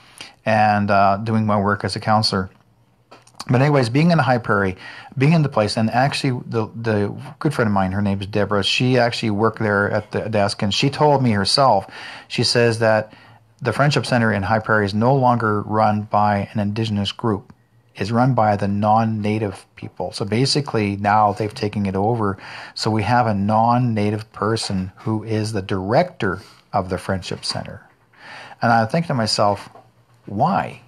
and uh, doing my work as a counselor. But anyways, being in the High Prairie, being in the place, and actually the the good friend of mine, her name is Deborah, she actually worked there at the desk, and she told me herself, she says that the Friendship Center in High Prairie is no longer run by an Indigenous group. It's run by the non-Native people. So basically now they've taken it over. So we have a non-Native person who is the director of the Friendship Center. And I think to myself, why?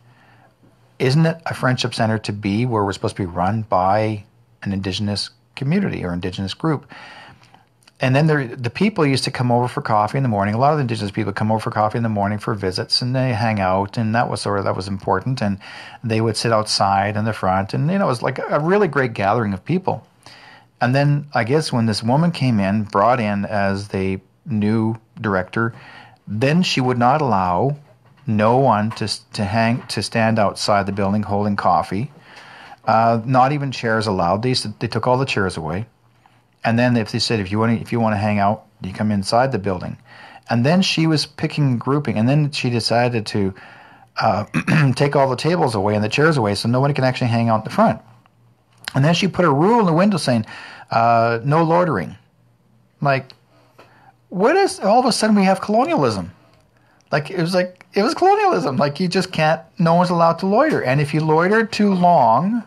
Isn't it a friendship center to be where we're supposed to be run by an Indigenous community or Indigenous group? And then there, the people used to come over for coffee in the morning. A lot of the Indigenous people come over for coffee in the morning for visits, and they hang out, and that was sort of that was important. And they would sit outside in the front, and you know, it was like a really great gathering of people. And then I guess when this woman came in, brought in as the new director, then she would not allow no one to to hang to stand outside the building holding coffee. Uh, not even chairs allowed. They they took all the chairs away, and then if they said if you want to, if you want to hang out, you come inside the building. And then she was picking grouping, and then she decided to uh, take all the tables away and the chairs away, so nobody can actually hang out in the front. And then she put a rule in the window saying uh, no loitering. Like, what is all of a sudden we have colonialism? Like it was like. It was colonialism. Like you just can't, no one's allowed to loiter. And if you loiter too long,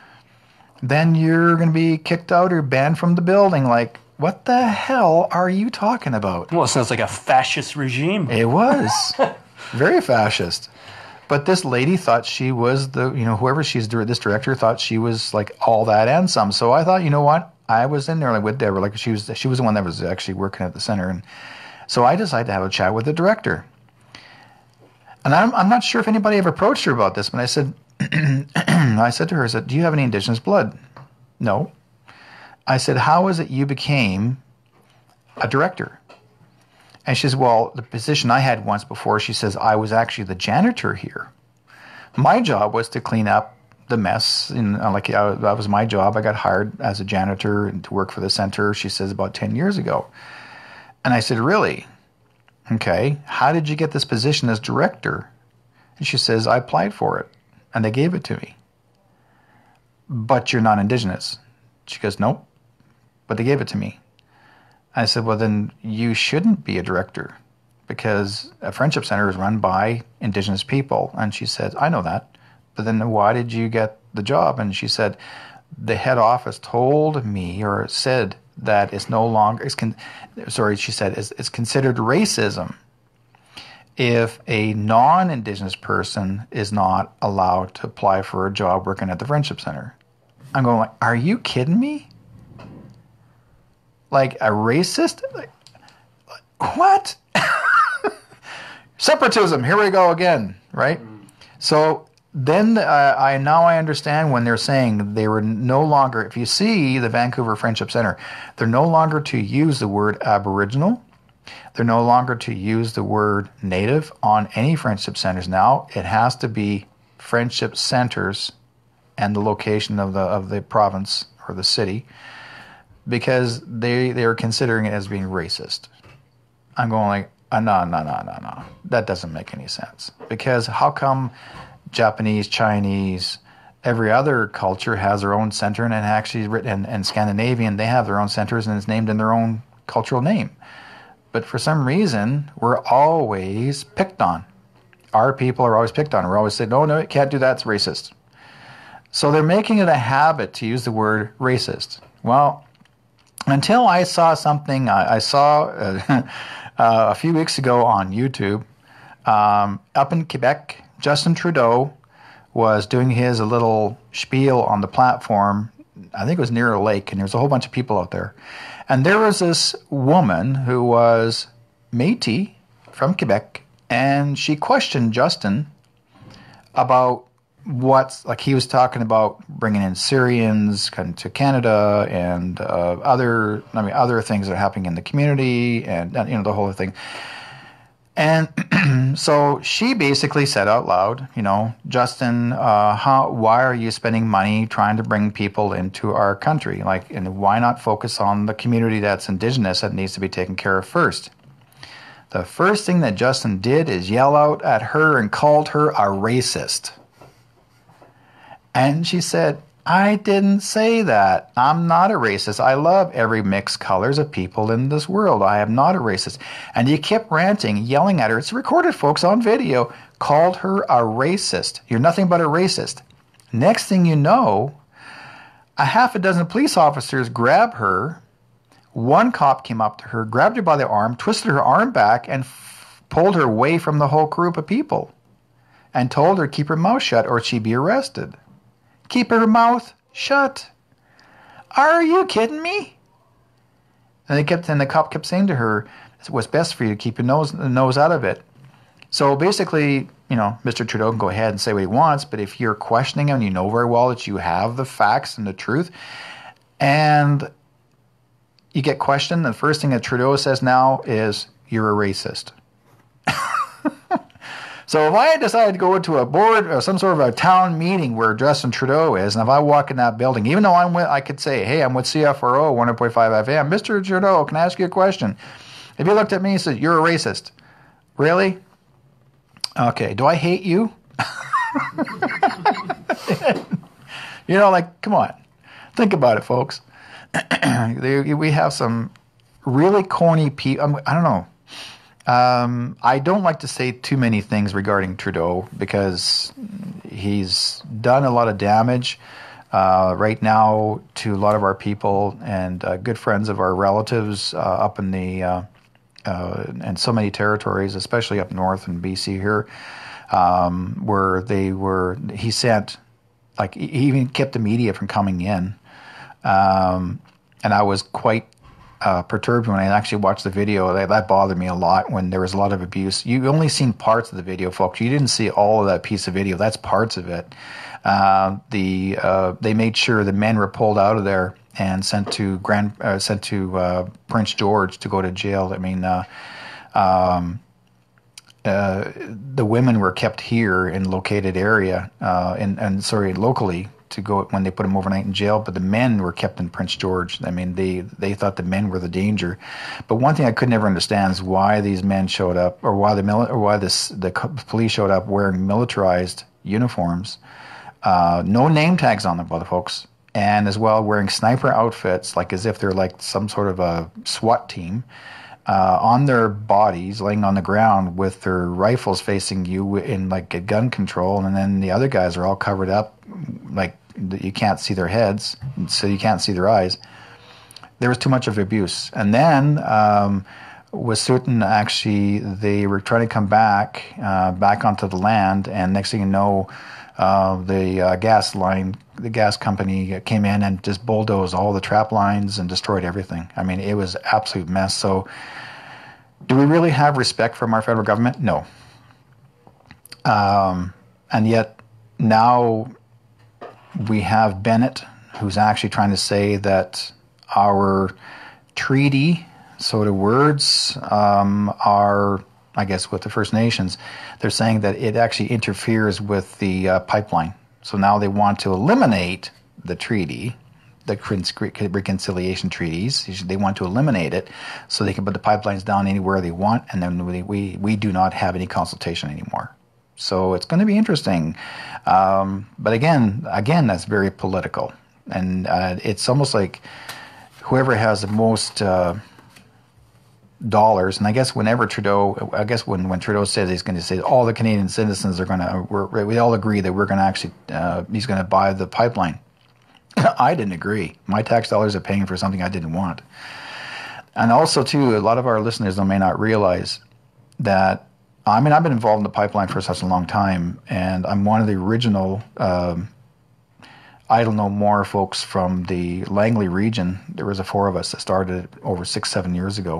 then you're going to be kicked out or banned from the building. Like, what the hell are you talking about? Well, it sounds like a fascist regime. It was. Very fascist. But this lady thought she was the, you know, whoever she's, this director thought she was like all that and some. So I thought, you know what? I was in there like with Deborah. Like she was, she was the one that was actually working at the center. And so I decided to have a chat with the director. And I'm, I'm not sure if anybody ever approached her about this, but I said, I said to her, I said, do you have any Indigenous blood? No. I said, how is it you became a director? And she says, well, the position I had once before, she says, I was actually the janitor here. My job was to clean up the mess. And like I, that was my job. I got hired as a janitor and to work for the center, she says, about ten years ago. And I said, really? okay, how did you get this position as director? And she says, I applied for it, and they gave it to me. But you're not Indigenous. She goes, nope, but they gave it to me. I said, well, then you shouldn't be a director, because a friendship center is run by Indigenous people. And she said, I know that, but then why did you get the job? And she said, the head office told me, or said, that it's no longer, it's con- sorry, she said, it's, it's considered racism if a non-Indigenous person is not allowed to apply for a job working at the Friendship Center. I'm going like, are you kidding me? Like a racist? Like, what? Separatism, here we go again, right? Mm. So then uh, I now I understand when they're saying they were no longer, if you see the Vancouver Friendship Center, they're no longer to use the word Aboriginal. They're no longer to use the word Native on any friendship centers now. It has to be friendship centers and the location of the of the province or the city, because they they are considering it as being racist. I'm going like, uh, no, no, no, no, no. That doesn't make any sense. Because how come Japanese, Chinese, every other culture has their own center, and actually written, and, and Scandinavian, they have their own centers and it's named in their own cultural name. But for some reason, we're always picked on. Our people are always picked on. We're always saying, no, no, you can't do that, it's racist. So they're making it a habit to use the word racist. Well, until I saw something, I, I saw uh, uh, a few weeks ago on YouTube, um, up in Quebec, Justin Trudeau was doing his a little spiel on the platform. I think it was near a lake, and there was a whole bunch of people out there. And there was this woman who was Métis from Quebec, and she questioned Justin about what's, like he was talking about bringing in Syrians to Canada and uh, other, I mean, other things that are happening in the community, and you know the whole thing. And so she basically said out loud, you know, Justin, uh, how, why are you spending money trying to bring people into our country? Like, and why not focus on the community that's Indigenous that needs to be taken care of first? The first thing that Justin did is yell out at her and called her a racist. And she said, I didn't say that. I'm not a racist. I love every mixed colors of people in this world. I am not a racist. And he kept ranting, yelling at her. It's recorded, folks, on video. Called her a racist. You're nothing but a racist. Next thing you know, a half a dozen police officers grab her. One cop came up to her, grabbed her by the arm, twisted her arm back, and f- pulled her away from the whole group of people and told her to keep her mouth shut or she'd be arrested. Keep her mouth shut. Are you kidding me? And they kept, and the cop kept saying to her, "What's best for you to keep your nose nose out of it." So basically, you know, Mister Trudeau can go ahead and say what he wants, but if you're questioning him, you know very well that you have the facts and the truth, and you get questioned, the first thing that Trudeau says now is, "You're a racist." So if I had decided to go into a board or some sort of a town meeting where Justin Trudeau is, and if I walk in that building, even though I'm with, I could say, hey, I'm with C F R O one hundred point five F M, Mister Trudeau, can I ask you a question? If he looked at me and said, you're a racist. Really? Okay, do I hate you? You know, like, come on. Think about it, folks. We have some really corny people. I don't know. Um, I don't like to say too many things regarding Trudeau because he's done a lot of damage uh, right now to a lot of our people and uh, good friends of our relatives uh, up in the uh, uh, and so many territories, especially up north in B C here, um, where they were. He sent, like, he even kept the media from coming in, um, and I was quite. Uh, perturbed when I actually watched the video. That, that bothered me a lot when there was a lot of abuse. You only seen parts of the video, folks. You didn't see all of that piece of video. That's parts of it. Uh, the uh, they made sure the men were pulled out of there and sent to Grand uh, sent to uh, Prince George to go to jail. I mean, uh, um, uh, the women were kept here in located area uh, and and sorry locally to go when they put them overnight in jail, but the men were kept in Prince George. I mean, they, they thought the men were the danger. But one thing I could never understand is why these men showed up, or why the mili- or why this the police showed up wearing militarized uniforms, uh, no name tags on them, other folks, and as well wearing sniper outfits, like as if they're like some sort of a SWAT team. Uh, on their bodies, laying on the ground with their rifles facing you in like a gun control, and then the other guys are all covered up, like you can't see their heads, so you can't see their eyes. There was too much of abuse. And then um, Wet'suwet'en actually, they were trying to come back, uh, back onto the land, and next thing you know, uh, the uh, gas line, the gas company came in and just bulldozed all the trap lines and destroyed everything. I mean, it was an absolute mess. So do we really have respect from our federal government? No. Um, and yet now we have Bennett, who's actually trying to say that our treaty sort of words um, are, I guess, with the First Nations. They're saying that it actually interferes with the uh, pipeline. So now they want to eliminate the treaty, the reconciliation treaties. They want to eliminate it so they can put the pipelines down anywhere they want, and then we we, we do not have any consultation anymore. So it's going to be interesting. Um, but again, again, that's very political. And uh, it's almost like whoever has the most uh, dollars, and I guess whenever Trudeau, I guess when, when Trudeau says he's going to say all the Canadian citizens are going to, we're, we all agree that we're going to actually, uh, he's going to buy the pipeline. I didn't agree. My tax dollars are paying for something I didn't want. And also, too, a lot of our listeners may not realize that, I mean, I've been involved in the pipeline for such a long time, and I'm one of the original um, Idle No More folks from the Langley region. There was a four of us that started over six, seven years ago.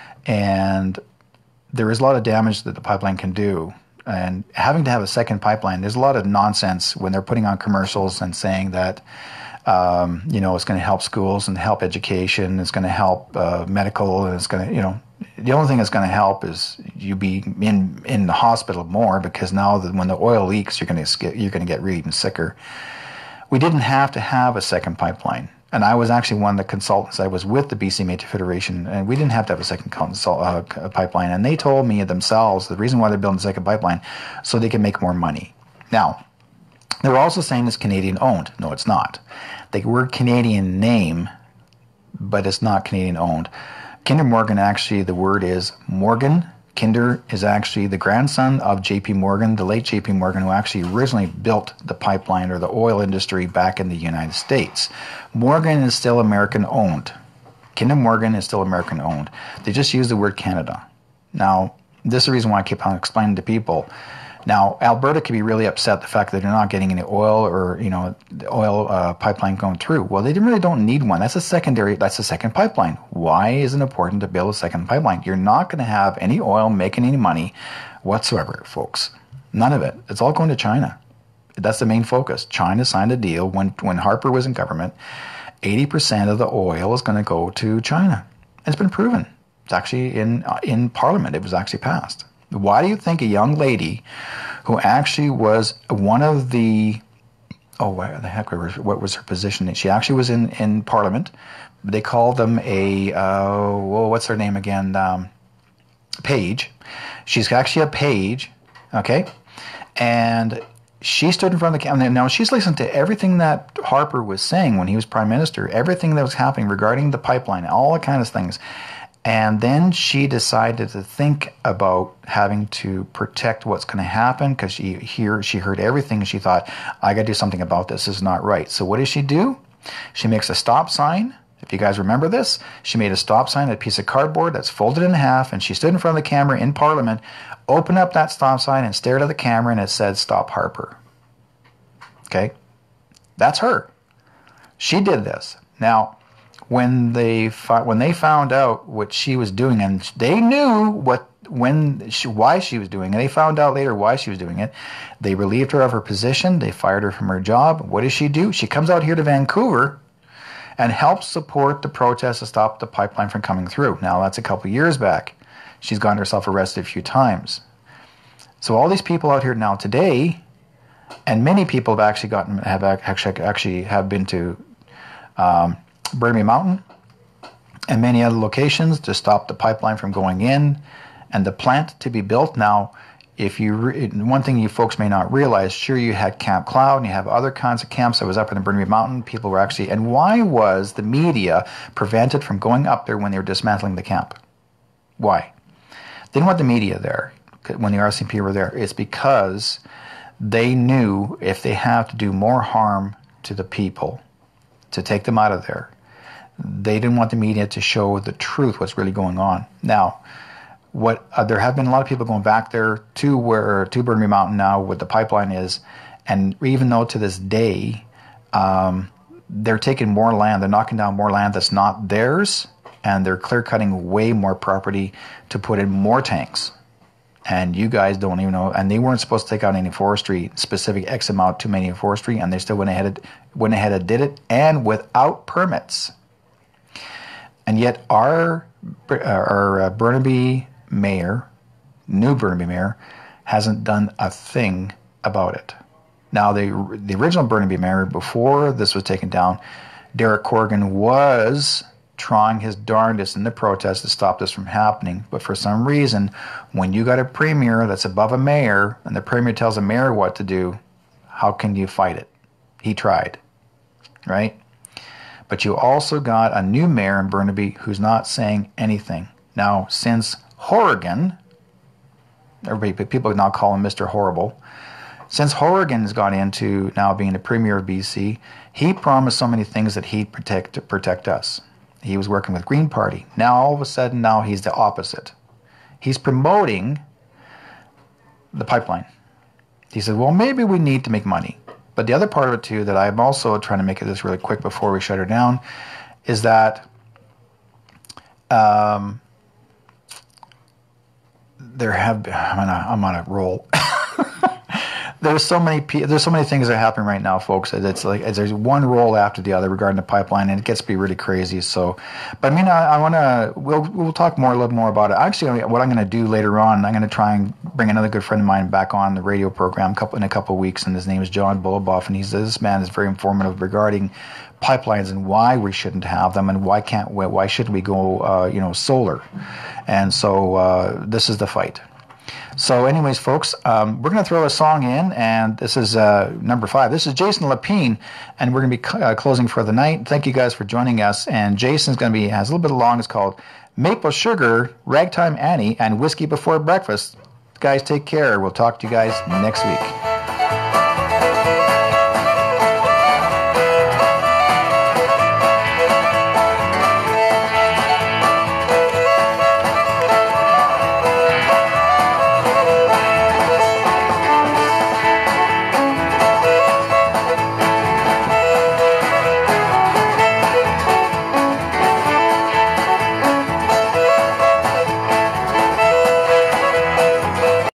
And there is a lot of damage that the pipeline can do. And having to have a second pipeline, there's a lot of nonsense when they're putting on commercials and saying that, um, you know, it's going to help schools and help education, it's going to help uh, medical, and it's going to, you know, the only thing that's going to help is you be in in the hospital more, because now that when the oil leaks, you're going to get you're going to get really even sicker. We didn't have to have a second pipeline. And I was actually one of the consultants. I was with the B C Metis Federation, and we didn't have to have a second consult, uh, pipeline. And they told me themselves the reason why they're building a second pipeline, so they can make more money. Now, they were also saying it's Canadian-owned. No, it's not. The word Canadian name, but it's not Canadian-owned. Kinder Morgan, actually, the word is Morgan. Kinder is actually the grandson of J P Morgan, the late J P Morgan, who actually originally built the pipeline or the oil industry back in the United States. Morgan is still American-owned. Kinder Morgan is still American-owned. They just use the word Canada. Now, this is the reason why I keep on explaining to people. Now, Alberta can be really upset the fact that they're not getting any oil or, you know, the oil uh, pipeline going through. Well, they really don't need one. That's a secondary, that's a second pipeline. Why is it important to build a second pipeline? You're not going to have any oil making any money whatsoever, folks. None of it. It's all going to China. That's the main focus. China signed a deal when, when Harper was in government. eighty percent of the oil is going to go to China. It's been proven. It's actually in uh, in Parliament. It was actually passed. Why do you think a young lady who actually was one of the, oh, where the heck, what was her position? She actually was in, in Parliament. They called them a, uh, whoa, what's her name again? Um, Page. She's actually a page, okay? And she stood in front of the camera. Now, she's listened to everything that Harper was saying when he was Prime Minister, everything that was happening regarding the pipeline, all the kind of things. And then she decided to think about having to protect what's going to happen, because she hear she heard everything and she thought, I got to do something about this. This is not right. So what does she do? She makes a stop sign. If you guys remember this, she made a stop sign, a piece of cardboard that's folded in half, and she stood in front of the camera in Parliament, opened up that stop sign and stared at the camera, and it said, "Stop Harper." Okay? That's her. She did this. Now, when they when they found out what she was doing, and they knew what when she, why she was doing it, they found out later why she was doing it. They relieved her of her position. They fired her from her job. What does she do? She comes out here to Vancouver and helps support the protests to stop the pipeline from coming through. Now, that's a couple of years back. She's gotten herself arrested a few times. So all these people out here now today And many people have actually gotten have actually actually have been to um, Burnaby Mountain and many other locations to stop the pipeline from going in and the plant to be built. Now, if you re- one thing you folks may not realize, sure, you had Camp Cloud and you have other kinds of camps that was up in the Burnaby Mountain. People were actually, and why was the media prevented from going up there when they were dismantling the camp? Why? They didn't want the media there when the R C M P were there. It's because they knew if they have to do more harm to the people to take them out of there, they didn't want the media to show the truth, what's really going on. Now, what uh, there have been a lot of people going back there to where to Burnaby Mountain now, where the pipeline is, and even though to this day um, they're taking more land, they're knocking down more land that's not theirs, and they're clear cutting way more property to put in more tanks. And you guys don't even know, and they weren't supposed to take out any forestry, specific X amount too many forestry, and they still went ahead and, went ahead and did it, and without permits. And yet our, our uh, Burnaby mayor, new Burnaby mayor, hasn't done a thing about it. Now, the, the original Burnaby mayor, before this was taken down, Derrick Corrigan was trying his darndest in the protest to stop this from happening. But for some reason, when you got a premier that's above a mayor, and the premier tells a mayor what to do, how can you fight it? He tried, right? But you also got a new mayor in Burnaby who's not saying anything. Now, since Horrigan, everybody, people now call him Mister Horrible, since Horrigan's got into now being the premier of B C, he promised so many things that he'd protect to protect us. He was working with Green Party. Now, all of a sudden, now he's the opposite. He's promoting the pipeline. He said, well, maybe we need to make money. But the other part of it, too, that I'm also trying to make this really quick before we shut her down, is that um, there have been, I'm on a, I'm on a roll. There's so many there's so many things that are happening right now, folks. It's like it's, there's one roll after the other regarding the pipeline, and it gets to be really crazy. So, but I mean, I, I want to we'll we'll talk more a little more about it. Actually, what I'm going to do later on, I'm going to try and bring another good friend of mine back on the radio program couple in a couple of weeks, and his name is John Bulleboff, and he's this man is very informative regarding pipelines and why we shouldn't have them, and why can't we, why shouldn't we go uh, you know solar, and so uh, this is the fight. So anyways, folks, um, we're going to throw a song in, and this is uh, number five. This is Jason Lapine, and we're going to be cl- uh, closing for the night. Thank you guys for joining us, and Jason's going to be, has a little bit of long. It's called Maple Sugar, Ragtime Annie, and Whiskey Before Breakfast. Guys, take care. We'll talk to you guys next week.